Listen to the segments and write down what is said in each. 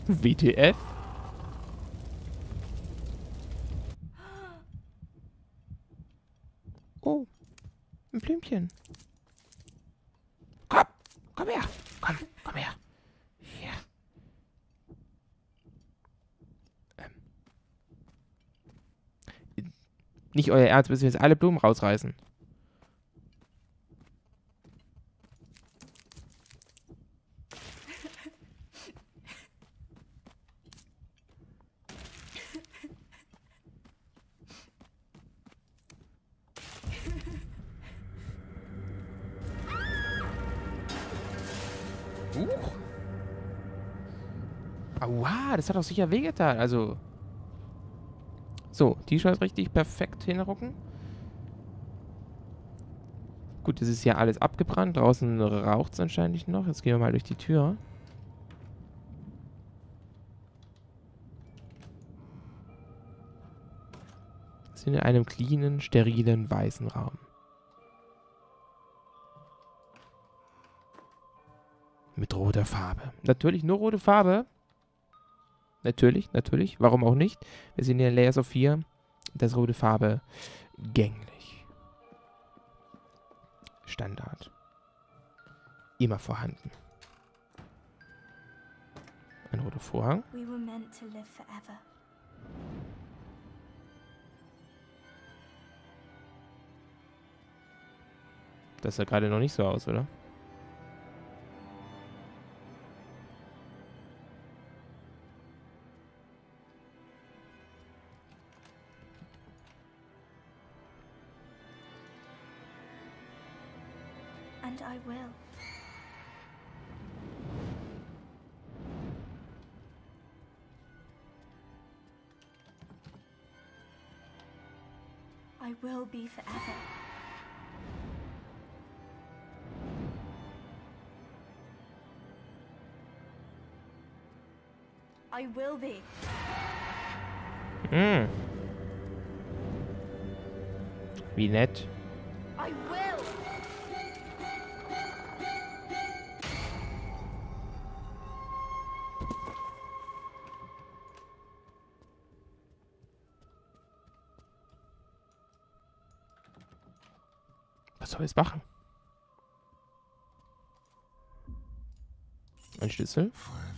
WTF? Oh, ein Blümchen. Komm, komm her. Komm her. Hier. Nicht euer Ernst, müssen wir jetzt alle Blumen rausreißen. Aua, das hat doch sicher wehgetan. Also. So, T-Shirt richtig perfekt hinrucken. Gut, es ist ja alles abgebrannt. Draußen raucht es anscheinend noch. Jetzt gehen wir mal durch die Tür. Wir sind in einem cleanen, sterilen, weißen Raum. Mit roter Farbe. Natürlich nur rote Farbe. Natürlich. Warum auch nicht? Wir sind hier in Layers of 4. Da ist rote Farbe gängig. Standard. Immer vorhanden. Ein roter Vorhang. We were meant to live forever. Das sah gerade noch nicht so aus, oder? And I will. I will be forever. I will be. Wie nett. I will. Was soll ich jetzt machen? Ein Schlüssel.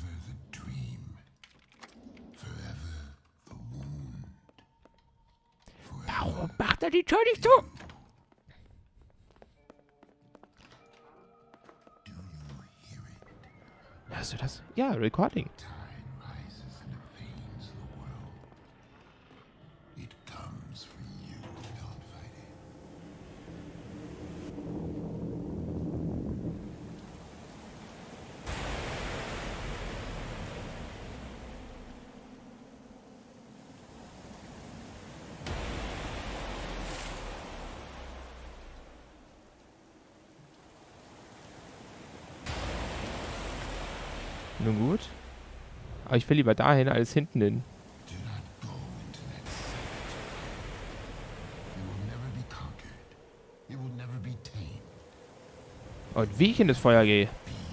Warum macht er die Tür nicht zu? Hörst du das? Ja, Recording. Nun gut. Aber ich will lieber dahin als hinten hin. Und wie ich in das Feuer gehe.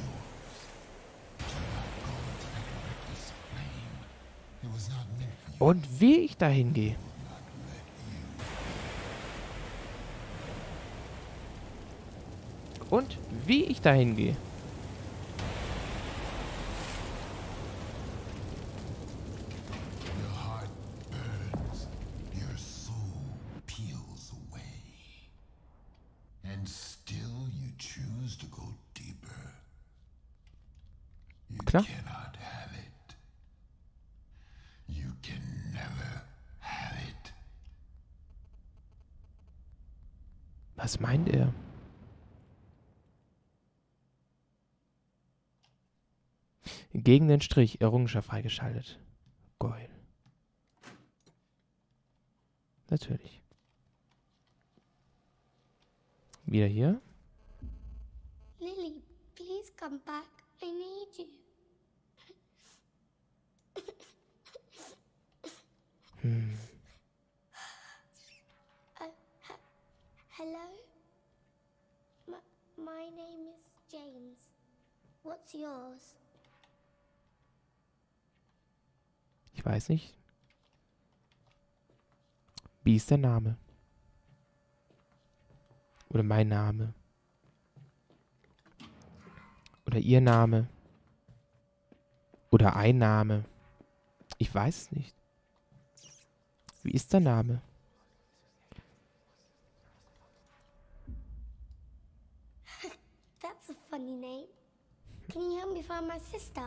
Und wie ich dahin gehe. Und wie ich dahin gehe. Klar. Was meint er? Gegen den Strich, Errungenschaft freigeschaltet. Geil. Natürlich. Wieder hier. Lily, please come back. I need you. Hello? My name is James. What's yours? Ich weiß nicht. Wie ist der Name? Oder mein Name? Oder ihr Name? Oder ein Name? Ich weiß es nicht. Wie ist der Name? That's a funny name. Can you help me find my sister?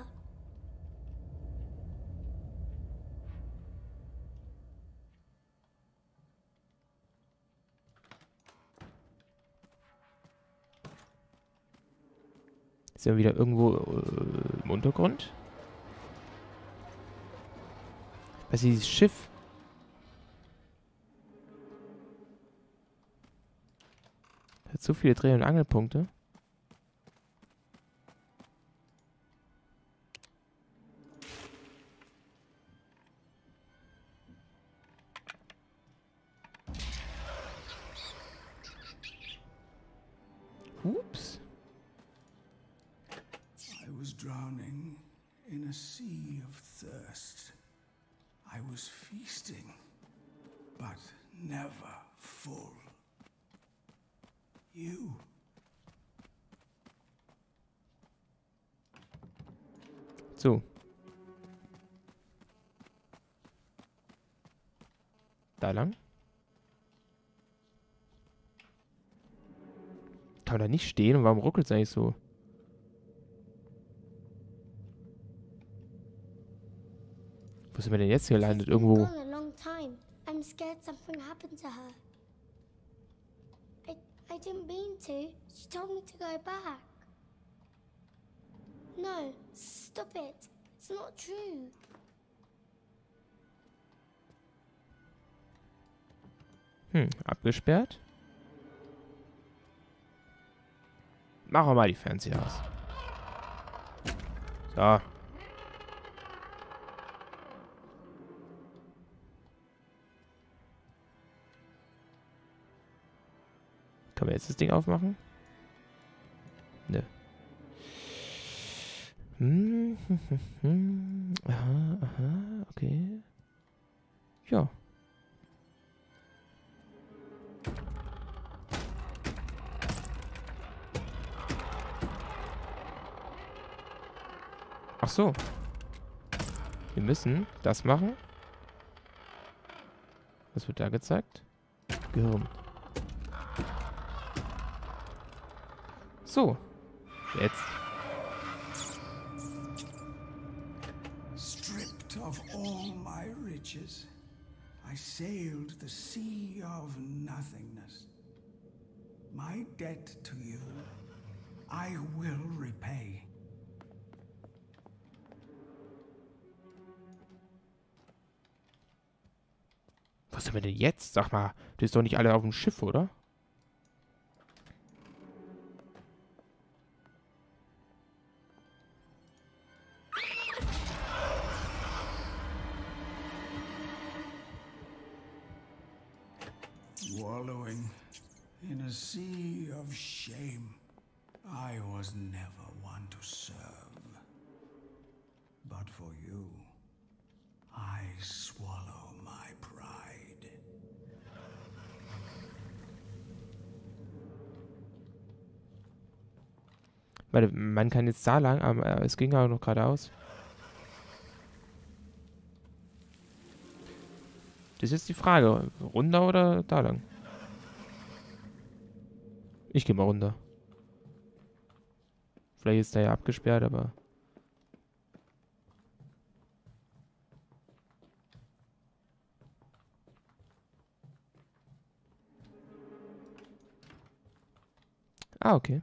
Ist ja wieder irgendwo im Untergrund. Was ist dieses Schiff? Hat so viele Dreh- und Angelpunkte. Ups. I was drowning in a sea of thirst. I was feasting, but never full. You. So. Da lang. Kann da nicht stehen und warum ruckelt es eigentlich so? Wo sind wir denn jetzt hier gelandet? She's been Irgendwo. gone a long time. I'm scared something happened to her. I didn't mean to. She told me to go back. No, stop it. It's not true. Abgesperrt. Machen wir mal die Fernseher aus. So. Können wir jetzt das Ding aufmachen? Nö. Aha, aha, okay. Ja. Ach so. Wir müssen das machen. Was wird da gezeigt? Gehirn. So. Jetzt. Stripped of all my riches, I sailed the sea of nothingness. My debt to you, I will repay. Was sind wir denn jetzt? Sag mal, du bist doch nicht alle auf dem Schiff, oder? Wallowing in a sea of shame. I was never one to serve. But for you, I swallow my pride. Warte, man kann jetzt da lang, aber es ging auch noch geradeaus. Das ist jetzt die Frage. Runter oder da lang? Ich gehe mal runter. Vielleicht ist da ja abgesperrt, aber... Ah, okay.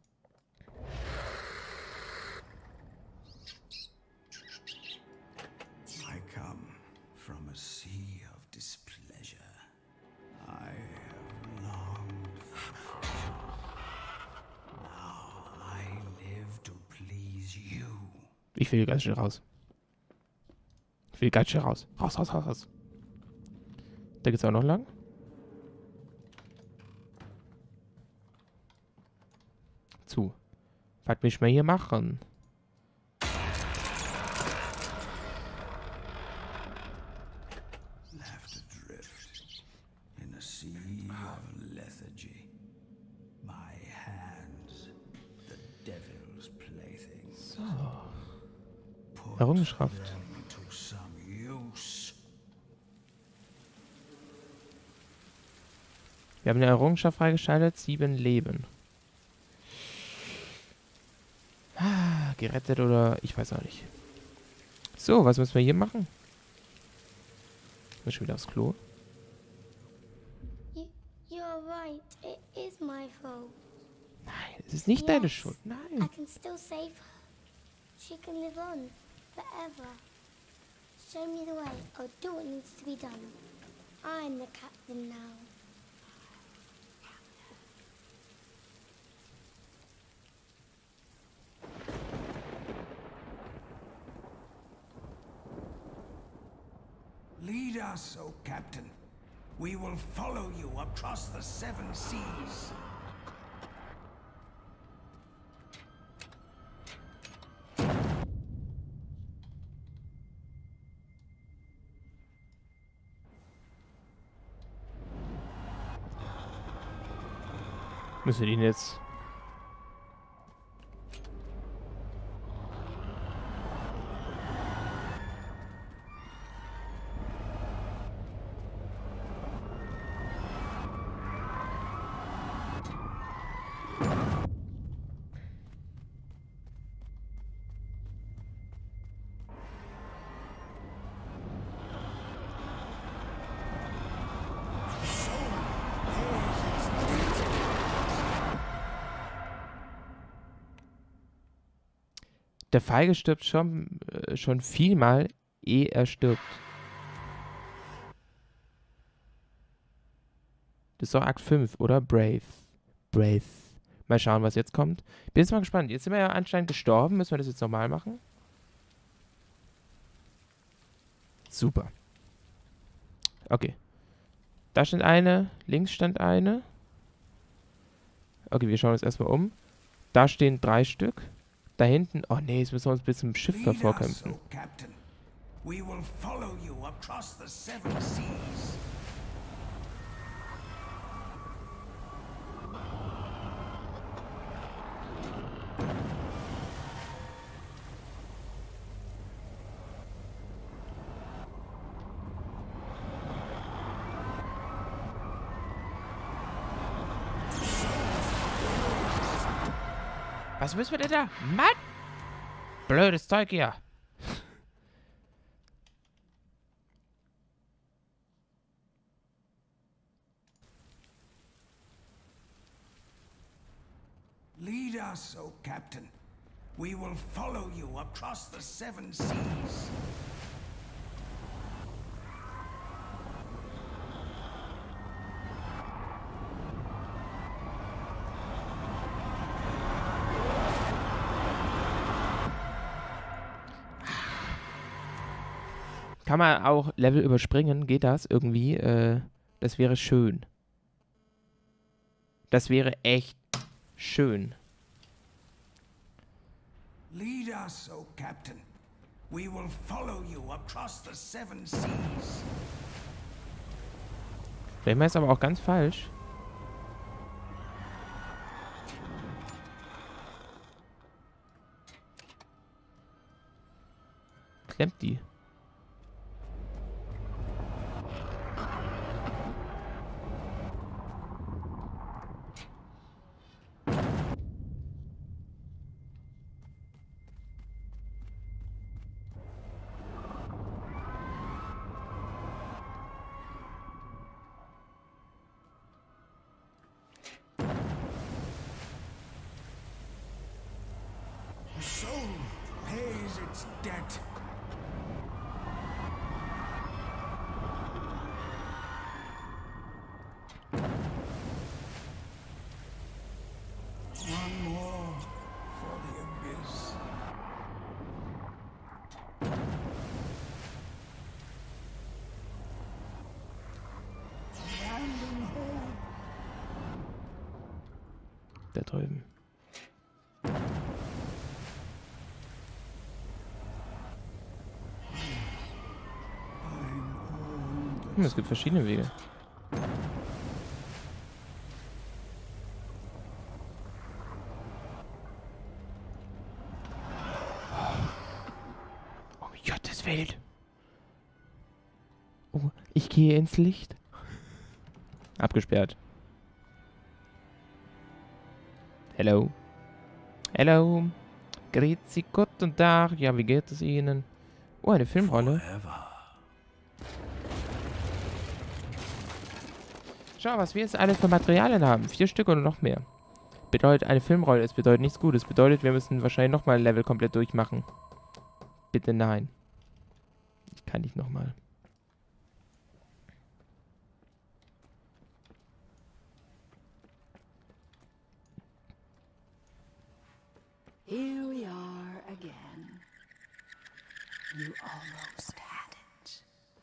I come from a sea of displeasure. I have longed for freedom. Now I live to please you. Ich will ganz schnell raus. Ich will ganz schnell raus. Raus, raus, raus, raus. Da geht's auch noch lang. Zu. Was will ich mal hier machen? Errungenschaft. Them to some use. Wir haben eine Errungenschaft freigeschaltet. 7 Leben. Ah, gerettet oder... Ich weiß auch nicht. So, was müssen wir hier machen? Schon wieder aufs Klo. You're right. It is my fault. Nein, es ist nicht deine Schuld. I Nein. can still save her. She can live on forever. Show me the way. I'll do what needs to be done. I'm the captain now. Lead us, O Captain. We will follow you across the 7 seas. Müssen wir den jetzt... Der Feige stirbt schon vielmal, ehe er stirbt. Das ist doch Akt 5, oder? Brave. Brave. Mal schauen, was jetzt kommt. Bin jetzt mal gespannt. Jetzt sind wir ja anscheinend gestorben. Müssen wir das jetzt nochmal machen? Super. Okay. Da stand eine. Links stand eine. Okay, wir schauen uns erstmal um. Da stehen 3 Stück. Da hinten... Oh nee, jetzt müssen wir uns bis zum Schiff Lead us, vorkämpfen. O Captain. We will follow you across the 7 seas. Was müssen wir denn da? Mann! Blödes Zeug hier. Lead us, O Captain. We will follow you across the 7 seas. Kann man auch Level überspringen? Geht das irgendwie? Das wäre schön. Das wäre echt schön. Lead us, O Captain. We will follow you across the 7 seas. Vielleicht ist aber auch ganz falsch. Klemmt die. The soul pays its debt. One more for the abyss. Abandon hope. Da drüben. Es gibt verschiedene Wege. es fehlt. Oh, ich gehe ins Licht. Abgesperrt. Hello. Hello. Grüezi Gott und Tag. Ja, wie geht es Ihnen? Oh, eine Filmrolle. Schau, was wir jetzt alles für Materialien haben. 4 Stück oder noch mehr. Bedeutet eine Filmrolle. Es bedeutet nichts Gutes. Bedeutet, wir müssen wahrscheinlich nochmal ein Level komplett durchmachen. Bitte nein. Ich kann nicht nochmal. Here we are again. You almost had it.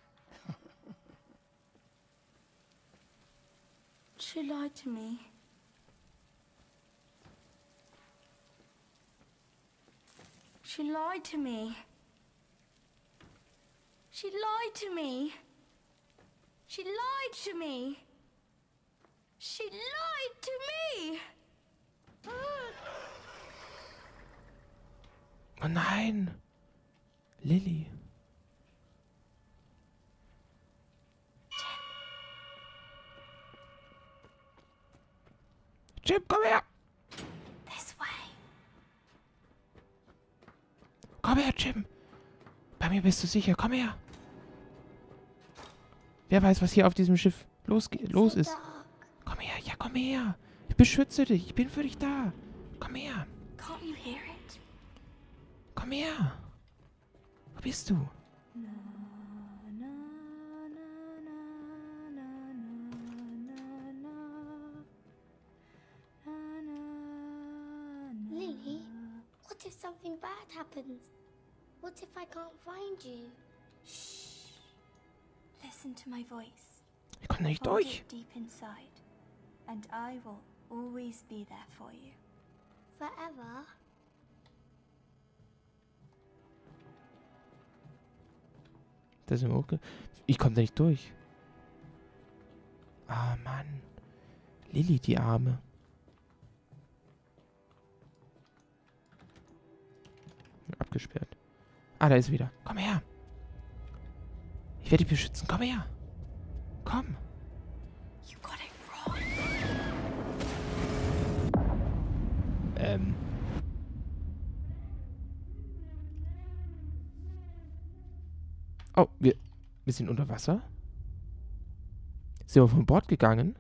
She lied to me. She lied to me. She lied to me. She lied to me. She lied to me. Oh nein. Lilly. Jim, komm her. This way. Komm her, Jim. Bei mir bist du sicher. Komm her. Wer weiß, was hier auf diesem Schiff los ist. Komm her. Ja, komm her. Ich beschütze dich. Ich bin für dich da. Komm her. Can't you hear it? Komm her. Wo bist du? Lily, what if something bad happens? What if I can't find you? Shh. Listen to my voice. Ich komme nicht Hold durch. it deep inside, and I will always be there for you. Forever? Das ist okay. Ich komme da nicht durch. Ah, Mann. Lilly, die Arme. Abgesperrt. Ah, da ist sie wieder. Komm her. Ich werde dich beschützen. Komm her. Komm. You got it wrong. Oh, wir sind unter Wasser. Sind wir von Bord gegangen?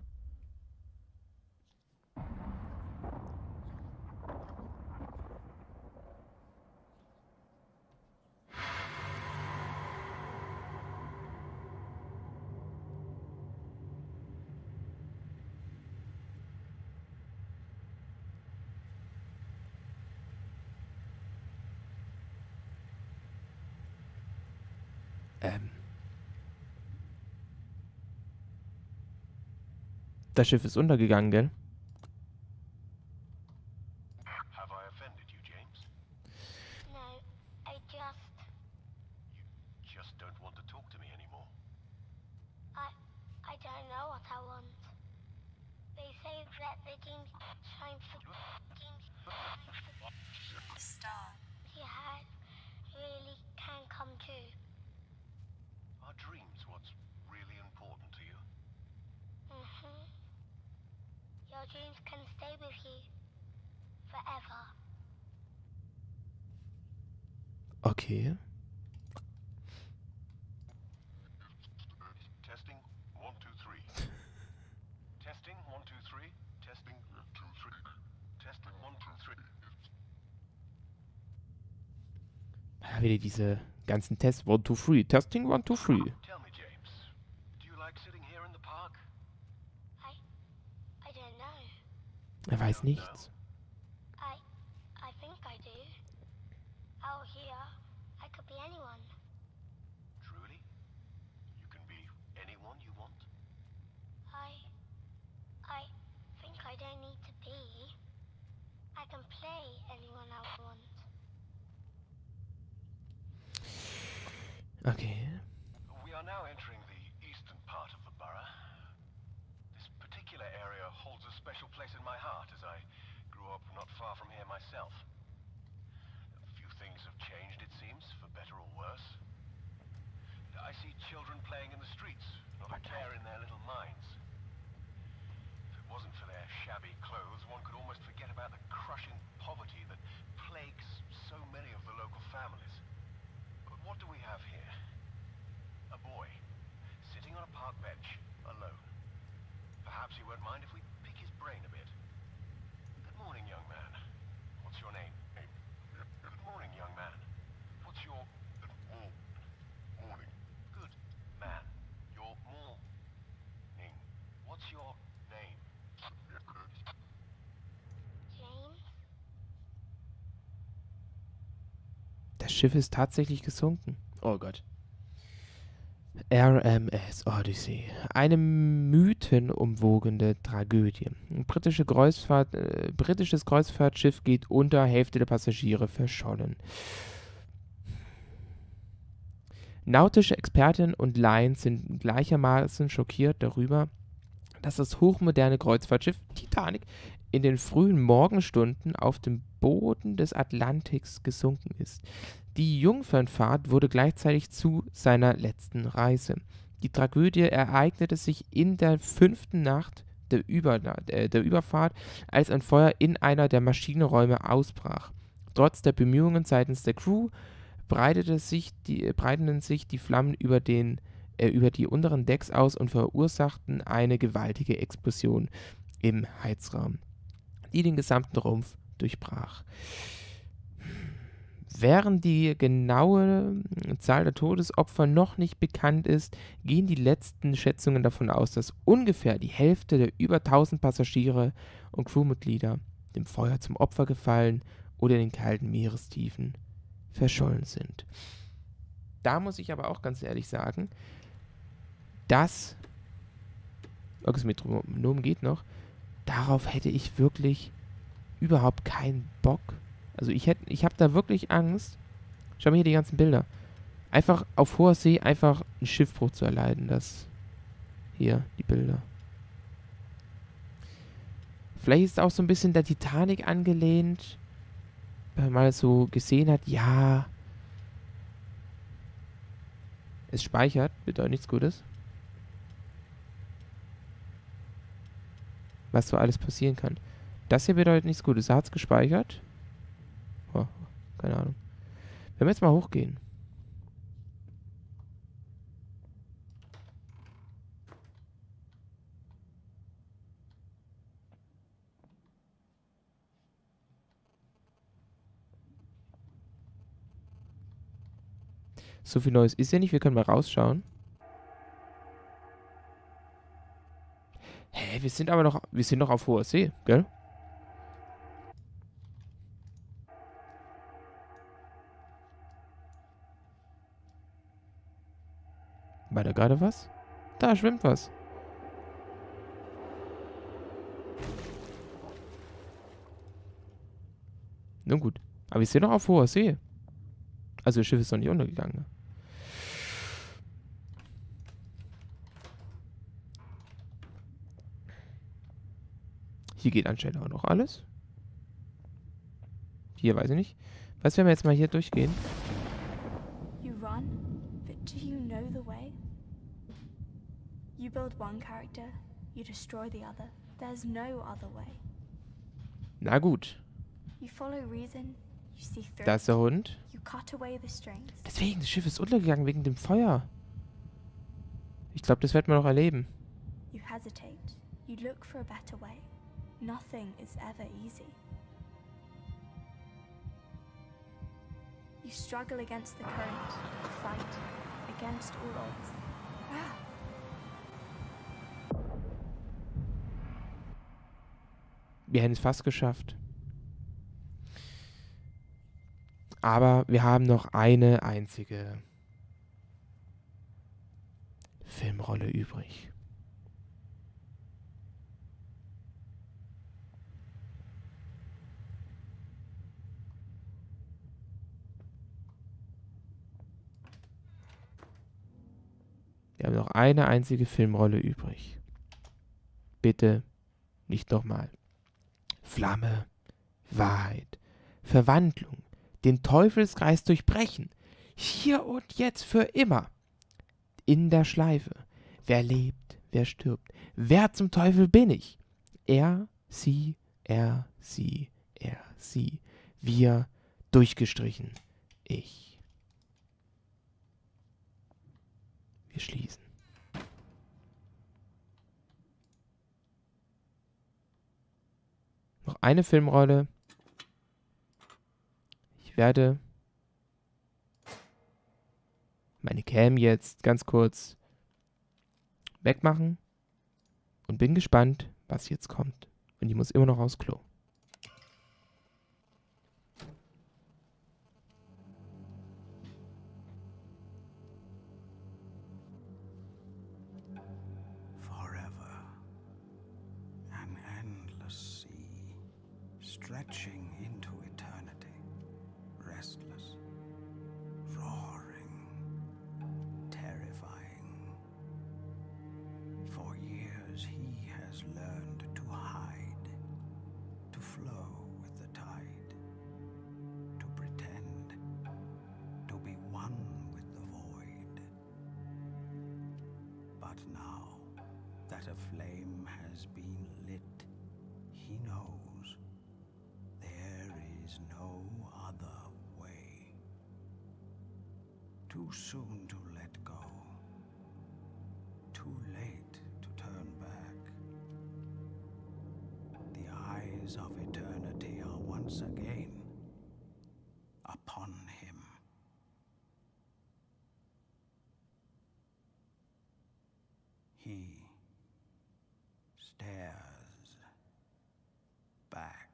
Das Schiff ist untergegangen, gell? Have I offended you, James? No, I You just don't want to talk to me anymore. I don't know what I want. They say that the dreams shine for Star. he had really can come true. Are dreams what's really important to you? Your dreams can stay with you forever. Okay. Testing 1, 2, 3. Testing 1, 2, 3. Testing 1, 2, 3. Testing 1, 2, 3. Ja, wieder diese ganzen Tests. 1, 2, 3. Testing 1, 2, 3. Tell me, James, do you like sitting here in the park? I don't know. Er weiß nichts. I think I do. Out here, I could be anyone. Truly? You can be anyone you want? I think I don't need to be. I can play anyone I want. Okay. We are now entering the eastern part of the borough. This particular area holds a special place in my heart as I grew up not far from here myself. A few things have changed, it seems, for better or worse. I see children playing in the streets, not a care in their little minds. If it wasn't for their shabby clothes, one could almost forget about the crushing poverty that plagues so many of the local families. But what do we have here? A boy, sitting on a park bench, alone. Perhaps he won't mind if we pick his brain a bit. Good morning, young man. What's your name? Good morning, young man. What's your... morning. Good man. Your morning. What's your name? James? Das Schiff ist tatsächlich gesunken. Oh Gott. RMS Odyssey. Eine mythenumwogene Tragödie. Ein britisches Kreuzfahrtschiff geht unter, Hälfte der Passagiere verschollen. Nautische Expertinnen und Laien sind gleichermaßen schockiert darüber, dass das hochmoderne Kreuzfahrtschiff Titanic in den frühen Morgenstunden auf dem Boden des Atlantiks gesunken ist. Die Jungfernfahrt wurde gleichzeitig zu seiner letzten Reise. Die Tragödie ereignete sich in der 5. Nacht der Überfahrt, als ein Feuer in einer der Maschinenräume ausbrach. Trotz der Bemühungen seitens der Crew breiteten sich die Flammen über die unteren Decks aus und verursachten eine gewaltige Explosion im Heizraum, die den gesamten Rumpf durchbrach. Während die genaue Zahl der Todesopfer noch nicht bekannt ist, gehen die letzten Schätzungen davon aus, dass ungefähr die Hälfte der über 1000 Passagiere und Crewmitglieder dem Feuer zum Opfer gefallen oder in den kalten Meerestiefen verschollen sind. Da muss ich aber auch ganz ehrlich sagen, das Metronom geht noch, darauf hätte ich wirklich überhaupt keinen Bock. Also ich habe da wirklich Angst. Schau mir hier die ganzen Bilder. Einfach auf hoher See einfach einen Schiffbruch zu erleiden. Das hier, die Bilder. Vielleicht ist es auch so ein bisschen der Titanic angelehnt, weil man so gesehen hat, ja, es speichert, bedeutet nichts Gutes. Was so alles passieren kann. Das hier bedeutet nichts Gutes. Da hat es gespeichert. Oh, keine Ahnung. Wenn wir jetzt mal hochgehen. So viel Neues ist ja nicht. Wir können mal rausschauen. Hä, wir sind noch auf hoher See, gell? War da gerade was? Da schwimmt was. Nun gut. Aber wir sind noch auf hoher See. Also das Schiff ist noch nicht untergegangen. Hier geht anscheinend auch noch alles. Hier weiß ich nicht. Was, wenn wir jetzt mal hier durchgehen? You run, but do you know the way? You build one character, you destroy the other. There's no other way. Na gut. You follow reason, you see through Da ist der Hund. you cut away the strings. Deswegen, das Schiff ist untergegangen wegen dem Feuer. Ich glaube, das werden wir noch erleben. You hesitate, you look for a better way. Nothing is ever easy. You struggle against the current, fight against all odds. Wir hätten es fast geschafft. Aber wir haben noch eine einzige Filmrolle übrig. Wir haben noch eine einzige Filmrolle übrig. Bitte nicht nochmal. Flamme, Wahrheit, Verwandlung, den Teufelskreis durchbrechen. Hier und jetzt für immer. in der Schleife. Wer lebt, wer stirbt? Wer zum Teufel bin ich? Er, sie, er, sie, er, sie. Wir, durchgestrichen, ich. Wir schließen. Noch eine Filmrolle. Ich werde meine Cam jetzt ganz kurz wegmachen und bin gespannt, was jetzt kommt. Und ich muss immer noch aufs Klo. Forever, an endless sea, stretching into eternity, restless, roaring, terrifying. For years he has learned to hide, to flow with the tide, to pretend, to be one with the void. But now that a flame has been lit, he knows there is no other way. Too soon to let go, too late to turn back. The eyes of eternity are once again upon him. He stares back.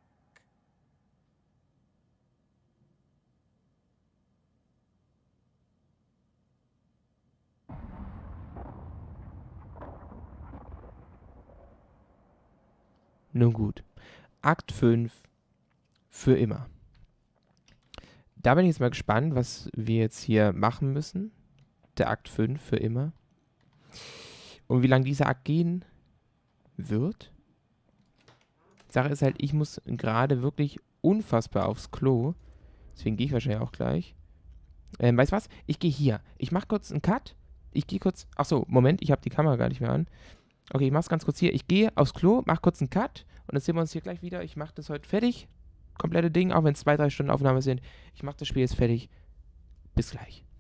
Nun gut. Akt 5 für immer. Da bin ich jetzt mal gespannt, was wir jetzt hier machen müssen. Der Akt 5 für immer. Und wie lange dieser Akt gehen wird. Die Sache ist halt, ich muss gerade wirklich unfassbar aufs Klo. Deswegen gehe ich wahrscheinlich auch gleich. Weißt du was? Ich gehe hier. Ich mache kurz einen Cut. Ich gehe kurz... Achso, Moment, ich habe die Kamera gar nicht mehr an. Okay, ich mache es ganz kurz hier. Ich gehe aufs Klo, mache kurz einen Cut und dann sehen wir uns hier gleich wieder. Ich mache das heute fertig. Komplette Ding, auch wenn es 2-3 Stunden Aufnahme sind. Ich mache das Spiel jetzt fertig. Bis gleich.